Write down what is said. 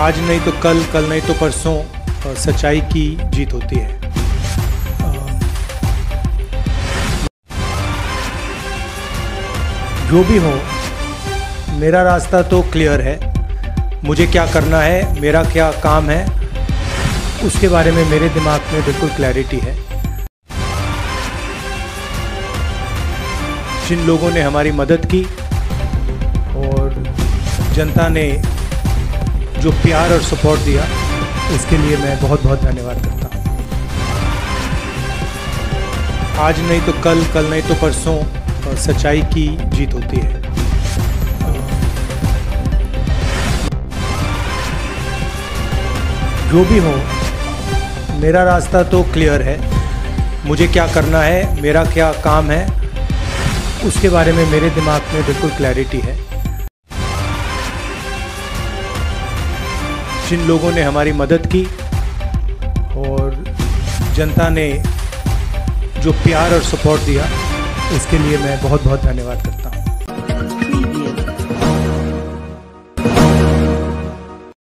आज नहीं तो कल, कल नहीं तो परसों सच्चाई की जीत होती है। जो भी हो, मेरा रास्ता तो क्लियर है। मुझे क्या करना है, मेरा क्या काम है, उसके बारे में मेरे दिमाग में बिल्कुल क्लैरिटी है। जिन लोगों ने हमारी मदद की और जनता ने जो प्यार और सपोर्ट दिया, उसके लिए मैं बहुत बहुत धन्यवाद करता हूँ। आज नहीं तो कल, कल नहीं तो परसों सच्चाई की जीत होती है। जो भी हो, मेरा रास्ता तो क्लियर है। मुझे क्या करना है, मेरा क्या काम है, उसके बारे में मेरे दिमाग में बिल्कुल क्लैरिटी है। जिन लोगों ने हमारी मदद की और जनता ने जो प्यार और सपोर्ट दिया, उसके लिए मैं बहुत बहुत धन्यवाद करता हूँ।